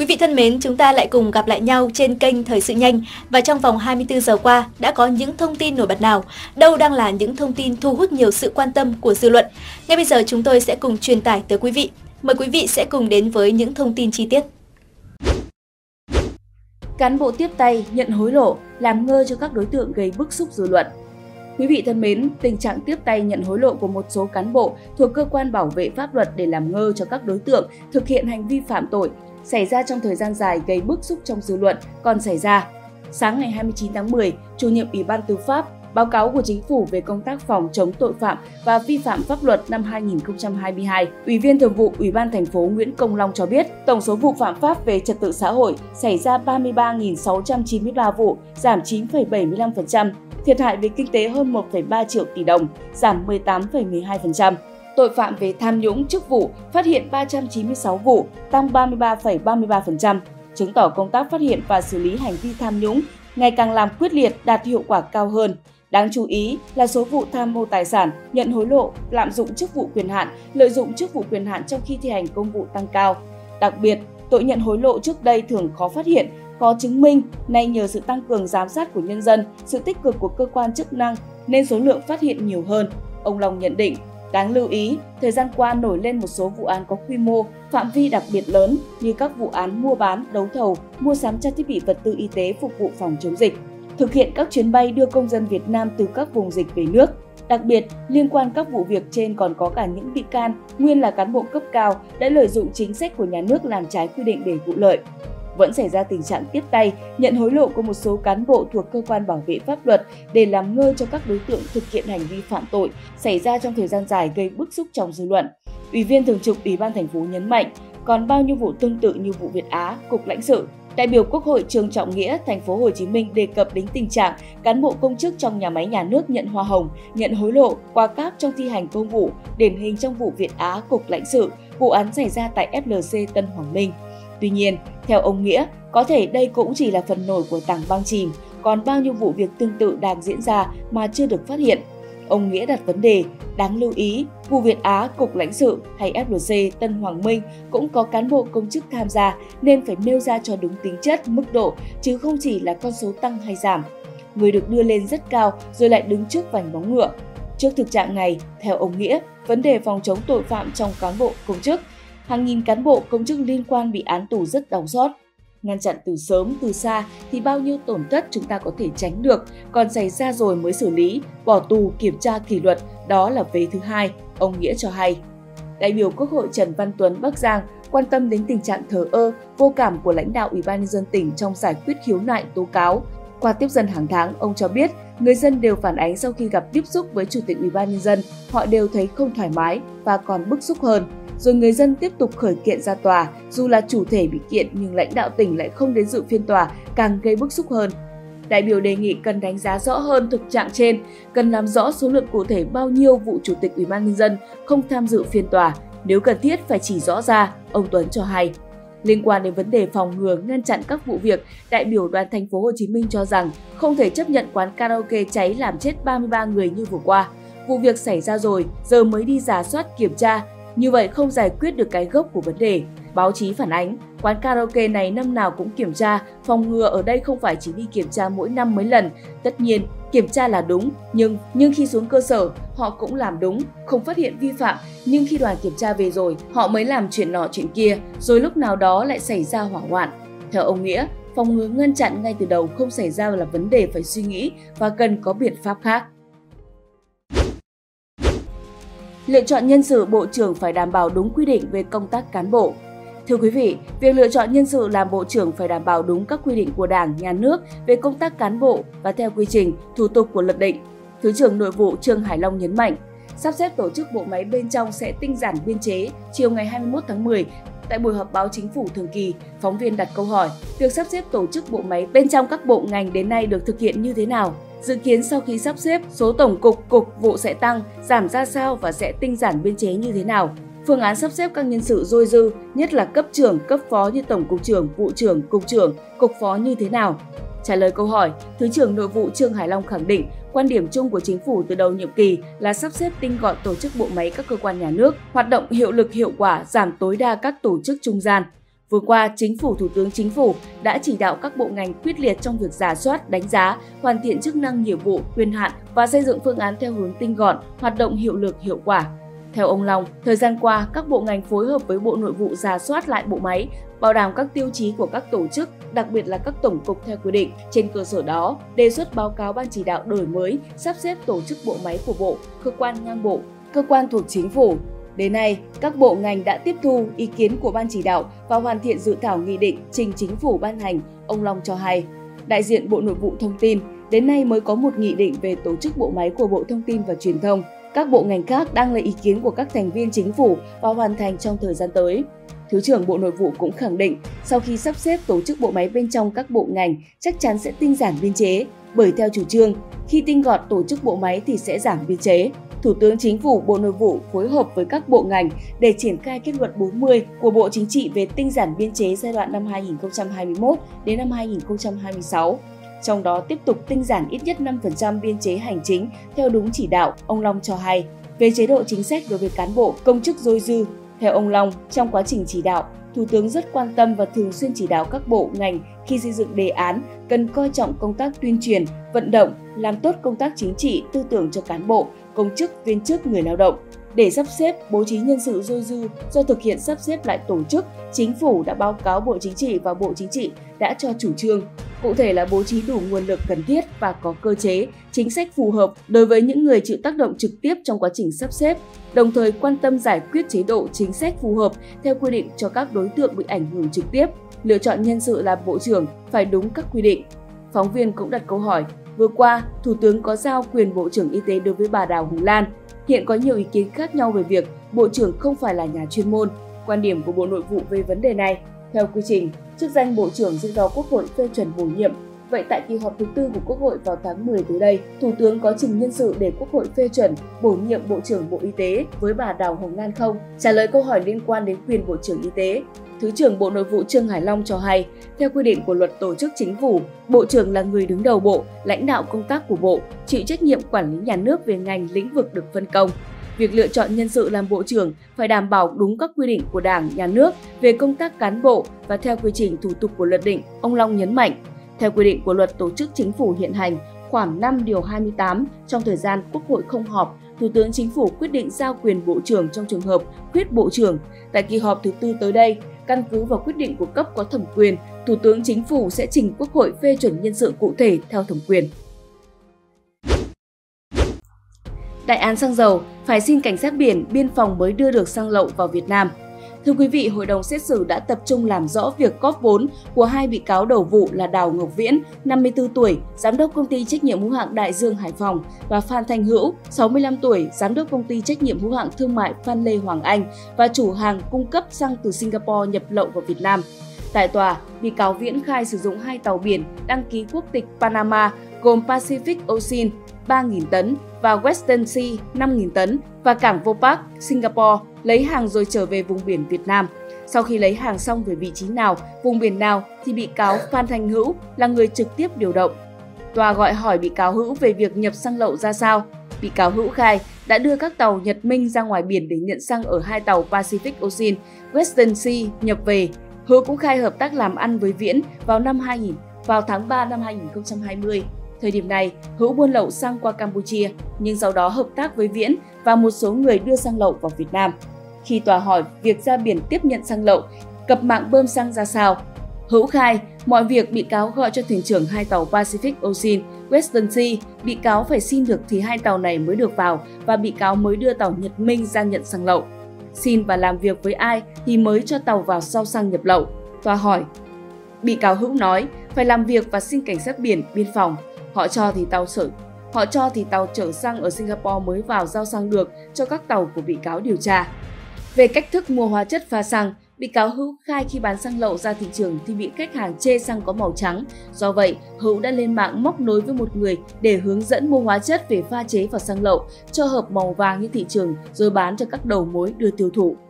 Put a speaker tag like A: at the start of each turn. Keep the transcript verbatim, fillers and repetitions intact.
A: Quý vị thân mến, chúng ta lại cùng gặp lại nhau trên kênh Thời sự nhanh và trong vòng hai mươi tư giờ qua đã có những thông tin nổi bật nào, đâu đang là những thông tin thu hút nhiều sự quan tâm của dư luận. Ngay bây giờ chúng tôi sẽ cùng truyền tải tới quý vị. Mời quý vị sẽ cùng đến với những thông tin chi tiết.
B: Cán bộ tiếp tay nhận hối lộ làm ngơ cho các đối tượng gây bức xúc dư luận. Quý vị thân mến, tình trạng tiếp tay nhận hối lộ của một số cán bộ thuộc cơ quan bảo vệ pháp luật để làm ngơ cho các đối tượng thực hiện hành vi phạm tội xảy ra trong thời gian dài gây bức xúc trong dư luận còn xảy ra. Sáng ngày hai mươi chín tháng mười, Chủ nhiệm Ủy ban Tư pháp báo cáo của Chính phủ về công tác phòng chống tội phạm và vi phạm pháp luật năm hai nghìn không trăm hai mươi hai, Ủy viên Thường vụ Ủy ban thành phố Nguyễn Công Long cho biết, tổng số vụ phạm pháp về trật tự xã hội xảy ra ba mươi ba nghìn sáu trăm chín mươi ba vụ, giảm chín phẩy bảy mươi lăm phần trăm, thiệt hại về kinh tế hơn một phẩy ba triệu tỷ đồng, giảm mười tám phẩy mười hai phần trăm. Tội phạm về tham nhũng chức vụ phát hiện ba trăm chín mươi sáu vụ, tăng ba mươi ba phẩy ba mươi ba phần trăm, chứng tỏ công tác phát hiện và xử lý hành vi tham nhũng ngày càng làm quyết liệt, đạt hiệu quả cao hơn. Đáng chú ý là số vụ tham mô tài sản, nhận hối lộ, lạm dụng chức vụ quyền hạn, lợi dụng chức vụ quyền hạn trong khi thi hành công vụ tăng cao. Đặc biệt, tội nhận hối lộ trước đây thường khó phát hiện, khó chứng minh, nay nhờ sự tăng cường giám sát của nhân dân, sự tích cực của cơ quan chức năng nên số lượng phát hiện nhiều hơn. Ông Long nhận định, đáng lưu ý, thời gian qua nổi lên một số vụ án có quy mô, phạm vi đặc biệt lớn như các vụ án mua bán, đấu thầu, mua sắm trang thiết bị vật tư y tế phục vụ phòng chống dịch, thực hiện các chuyến bay đưa công dân Việt Nam từ các vùng dịch về nước. Đặc biệt, liên quan các vụ việc trên còn có cả những bị can nguyên là cán bộ cấp cao đã lợi dụng chính sách của nhà nước làm trái quy định để vụ lợi. Vẫn xảy ra tình trạng tiếp tay, nhận hối lộ của một số cán bộ thuộc cơ quan bảo vệ pháp luật để làm ngơ cho các đối tượng thực hiện hành vi phạm tội xảy ra trong thời gian dài gây bức xúc trong dư luận. Ủy viên Thường trực Ủy ban thành phố nhấn mạnh, còn bao nhiêu vụ tương tự như vụ Việt Á, Cục lãnh sự. Đại biểu Quốc hội Trương Trọng Nghĩa, thành phố Hồ Chí Minh đề cập đến tình trạng cán bộ công chức trong nhà máy nhà nước nhận hoa hồng, nhận hối lộ, qua cáp trong thi hành công vụ, điển hình trong vụ Việt Á, Cục lãnh sự, vụ án xảy ra tại ép lờ xê Tân Hoàng Minh. Tuy nhiên, theo ông Nghĩa, có thể đây cũng chỉ là phần nổi của tảng băng chìm, còn bao nhiêu vụ việc tương tự đang diễn ra mà chưa được phát hiện. Ông Nghĩa đặt vấn đề, đáng lưu ý, vụ Việt Á, Cục lãnh sự hay ép lờ xê Tân Hoàng Minh cũng có cán bộ công chức tham gia nên phải nêu ra cho đúng tính chất, mức độ, chứ không chỉ là con số tăng hay giảm. Người được đưa lên rất cao rồi lại đứng trước vành móng ngựa. Trước thực trạng này, theo ông Nghĩa, vấn đề phòng chống tội phạm trong cán bộ công chức, hàng nghìn cán bộ công chức liên quan bị án tù rất đau xót. Ngăn chặn từ sớm, từ xa thì bao nhiêu tổn thất chúng ta có thể tránh được, còn xảy ra rồi mới xử lý, bỏ tù, kiểm tra kỷ luật, đó là vế thứ hai, ông Nghĩa cho hay. Đại biểu Quốc hội Trần Văn Tuấn Bắc Giang quan tâm đến tình trạng thờ ơ, vô cảm của lãnh đạo Ủy ban nhân dân tỉnh trong giải quyết khiếu nại tố cáo. Qua tiếp dân hàng tháng, ông cho biết người dân đều phản ánh sau khi gặp tiếp xúc với Chủ tịch Ủy ban nhân dân, họ đều thấy không thoải mái và còn bức xúc hơn. Rồi người dân tiếp tục khởi kiện ra tòa, dù là chủ thể bị kiện nhưng lãnh đạo tỉnh lại không đến dự phiên tòa, càng gây bức xúc hơn. Đại biểu đề nghị cần đánh giá rõ hơn thực trạng trên, cần làm rõ số lượng cụ thể bao nhiêu vụ Chủ tịch Ủy ban nhân dân không tham dự phiên tòa, nếu cần thiết phải chỉ rõ ra, ông Tuấn cho hay. Liên quan đến vấn đề phòng ngừa ngăn chặn các vụ việc, đại biểu Đoàn thành phố Hồ Chí Minh cho rằng không thể chấp nhận quán karaoke cháy làm chết ba mươi ba người như vừa qua. Vụ việc xảy ra rồi, giờ mới đi rà soát kiểm tra, như vậy không giải quyết được cái gốc của vấn đề. Báo chí phản ánh, quán karaoke này năm nào cũng kiểm tra, phòng ngừa ở đây không phải chỉ đi kiểm tra mỗi năm mấy lần. Tất nhiên, kiểm tra là đúng, nhưng nhưng khi xuống cơ sở, họ cũng làm đúng, không phát hiện vi phạm. Nhưng khi đoàn kiểm tra về rồi, họ mới làm chuyện nọ chuyện kia, rồi lúc nào đó lại xảy ra hỏa hoạn. Theo ông Nghĩa, phòng ngừa ngăn chặn ngay từ đầu không xảy ra là vấn đề phải suy nghĩ và cần có biện pháp khác. Lựa chọn nhân sự Bộ trưởng phải đảm bảo đúng quy định về công tác cán bộ. Thưa quý vị, việc lựa chọn nhân sự làm Bộ trưởng phải đảm bảo đúng các quy định của Đảng, Nhà nước về công tác cán bộ và theo quy trình, thủ tục của luật định. Thứ trưởng Nội vụ Trương Hải Long nhấn mạnh, sắp xếp tổ chức bộ máy bên trong sẽ tinh giản biên chế. Chiều ngày hai mươi mốt tháng mười, tại buổi họp báo Chính phủ thường kỳ, phóng viên đặt câu hỏi, việc sắp xếp tổ chức bộ máy bên trong các bộ ngành đến nay được thực hiện như thế nào? Dự kiến sau khi sắp xếp, số tổng cục, cục, vụ sẽ tăng, giảm ra sao và sẽ tinh giản biên chế như thế nào? Phương án sắp xếp các nhân sự dôi dư, nhất là cấp trưởng, cấp phó như tổng cục trưởng, vụ trưởng, cục trưởng, cục phó như thế nào? Trả lời câu hỏi, Thứ trưởng Nội vụ Trương Hải Long khẳng định, quan điểm chung của Chính phủ từ đầu nhiệm kỳ là sắp xếp tinh gọn tổ chức bộ máy các cơ quan nhà nước, hoạt động hiệu lực hiệu quả, giảm tối đa các tổ chức trung gian. Vừa qua, Chính phủ, Thủ tướng Chính phủ đã chỉ đạo các bộ ngành quyết liệt trong việc rà soát, đánh giá, hoàn thiện chức năng, nhiệm vụ, quyền hạn và xây dựng phương án theo hướng tinh gọn, hoạt động hiệu lực, hiệu quả. Theo ông Long, thời gian qua, các bộ ngành phối hợp với Bộ Nội vụ rà soát lại bộ máy, bảo đảm các tiêu chí của các tổ chức, đặc biệt là các tổng cục theo quy định. Trên cơ sở đó, đề xuất báo cáo Ban chỉ đạo đổi mới, sắp xếp tổ chức bộ máy của bộ, cơ quan ngang bộ, cơ quan thuộc Chính phủ. Đến nay, các bộ ngành đã tiếp thu ý kiến của Ban chỉ đạo và hoàn thiện dự thảo nghị định trình Chính phủ ban hành, ông Long cho hay. Đại diện Bộ Nội vụ thông tin, đến nay mới có một nghị định về tổ chức bộ máy của Bộ Thông tin và Truyền thông. Các bộ ngành khác đang lấy ý kiến của các thành viên Chính phủ và hoàn thành trong thời gian tới. Thứ trưởng Bộ Nội vụ cũng khẳng định, sau khi sắp xếp tổ chức bộ máy bên trong các bộ ngành, chắc chắn sẽ tinh giản biên chế, bởi theo chủ trương, khi tinh gọn tổ chức bộ máy thì sẽ giảm biên chế. Thủ tướng Chính phủ, Bộ Nội vụ phối hợp với các bộ ngành để triển khai kết luận bốn mươi của Bộ Chính trị về tinh giản biên chế giai đoạn năm hai nghìn không trăm hai mươi mốt đến năm hai nghìn không trăm hai mươi sáu. Trong đó tiếp tục tinh giản ít nhất năm phần trăm biên chế hành chính theo đúng chỉ đạo, ông Long cho hay. Về chế độ chính sách đối với cán bộ, công chức dôi dư, theo ông Long, trong quá trình chỉ đạo, Thủ tướng rất quan tâm và thường xuyên chỉ đạo các bộ, ngành khi xây dựng đề án cần coi trọng công tác tuyên truyền, vận động, làm tốt công tác chính trị, tư tưởng cho cán bộ, công chức, viên chức, người lao động. Để sắp xếp, bố trí nhân sự dôi dư do thực hiện sắp xếp lại tổ chức, Chính phủ đã báo cáo Bộ Chính trị và Bộ Chính trị đã cho chủ trương. Cụ thể là bố trí đủ nguồn lực cần thiết và có cơ chế, chính sách phù hợp đối với những người chịu tác động trực tiếp trong quá trình sắp xếp, đồng thời quan tâm giải quyết chế độ chính sách phù hợp theo quy định cho các đối tượng bị ảnh hưởng trực tiếp. Lựa chọn nhân sự làm bộ trưởng phải đúng các quy định. Phóng viên cũng đặt câu hỏi, vừa qua, Thủ tướng có giao quyền Bộ trưởng Y tế đối với bà Đào Hồng Lan. Hiện có nhiều ý kiến khác nhau về việc Bộ trưởng không phải là nhà chuyên môn. Quan điểm của Bộ Nội vụ về vấn đề này, theo quy trình, chức danh Bộ trưởng sẽ do Quốc hội phê chuẩn bổ nhiệm. Vậy tại kỳ họp thứ tư của Quốc hội vào tháng mười tới đây, Thủ tướng có trình nhân sự để Quốc hội phê chuẩn bổ nhiệm Bộ trưởng Bộ Y tế với bà Đào Hồng Lan không? Trả lời câu hỏi liên quan đến quyền Bộ trưởng Y tế, Thứ trưởng Bộ Nội vụ Trương Hải Long cho hay, theo quy định của Luật Tổ chức Chính phủ, Bộ trưởng là người đứng đầu Bộ, lãnh đạo công tác của Bộ, chịu trách nhiệm quản lý nhà nước về ngành lĩnh vực được phân công. Việc lựa chọn nhân sự làm Bộ trưởng phải đảm bảo đúng các quy định của Đảng, Nhà nước về công tác cán bộ và theo quy trình thủ tục của luật định, ông Long nhấn mạnh. Theo quy định của Luật Tổ chức Chính phủ hiện hành, khoản năm điều hai mươi tám, trong thời gian Quốc hội không họp, Thủ tướng Chính phủ quyết định giao quyền Bộ trưởng trong trường hợp khuyết Bộ trưởng. Tại kỳ họp thứ tư tới đây, căn cứ vào quyết định của cấp có thẩm quyền, Thủ tướng Chính phủ sẽ trình Quốc hội phê chuẩn nhân sự cụ thể theo thẩm quyền. Đại án xăng dầu, phải xin cảnh sát biển, biên phòng mới đưa được xăng lậu vào Việt Nam. Thưa quý vị, hội đồng xét xử đã tập trung làm rõ việc góp vốn của hai bị cáo đầu vụ là Đào Ngọc Viễn, năm mươi tư tuổi, giám đốc công ty trách nhiệm hữu hạn Đại Dương Hải Phòng và Phan Thanh Hữu, sáu mươi lăm tuổi, giám đốc công ty trách nhiệm hữu hạn thương mại Phan Lê Hoàng Anh và chủ hàng cung cấp xăng từ Singapore nhập lậu vào Việt Nam. Tại tòa, bị cáo Viễn khai sử dụng hai tàu biển đăng ký quốc tịch Panama gồm Pacific Ocean ba nghìn tấn và Western Sea năm nghìn tấn và cảng Vopak, Singapore lấy hàng rồi trở về vùng biển Việt Nam. Sau khi lấy hàng xong về vị trí nào, vùng biển nào thì bị cáo Phan Thanh Hữu là người trực tiếp điều động. Tòa gọi hỏi bị cáo Hữu về việc nhập xăng lậu ra sao. Bị cáo Hữu khai đã đưa các tàu Nhật Minh ra ngoài biển để nhận xăng ở hai tàu Pacific Ocean, Western Sea nhập về. Hữu cũng khai hợp tác làm ăn với Viễn vào năm hai nghìn, vào tháng ba năm hai nghìn không trăm hai mươi. Thời điểm này, Hữu buôn lậu xăng qua Campuchia, nhưng sau đó hợp tác với Viễn và một số người đưa xăng lậu vào Việt Nam. Khi tòa hỏi việc ra biển tiếp nhận xăng lậu, cập mạng bơm xăng ra sao, Hữu khai mọi việc bị cáo gọi cho thuyền trưởng hai tàu Pacific Ocean, Western Sea, bị cáo phải xin được thì hai tàu này mới được vào và bị cáo mới đưa tàu Nhật Minh ra nhận xăng lậu. Xin và làm việc với ai thì mới cho tàu vào sau xăng nhập lậu. Tòa hỏi, bị cáo Hữu nói phải làm việc và xin cảnh sát biển, biên phòng. Họ cho thì tàu chở, họ cho thì tàu chở xăng ở Singapore mới vào giao xăng được cho các tàu của bị cáo điều tra. Về cách thức mua hóa chất pha xăng, bị cáo Hữu khai khi bán xăng lậu ra thị trường thì bị khách hàng chê xăng có màu trắng. Do vậy, Hữu đã lên mạng móc nối với một người để hướng dẫn mua hóa chất về pha chế vào xăng lậu cho hợp màu vàng như thị trường rồi bán cho các đầu mối đưa tiêu thụ.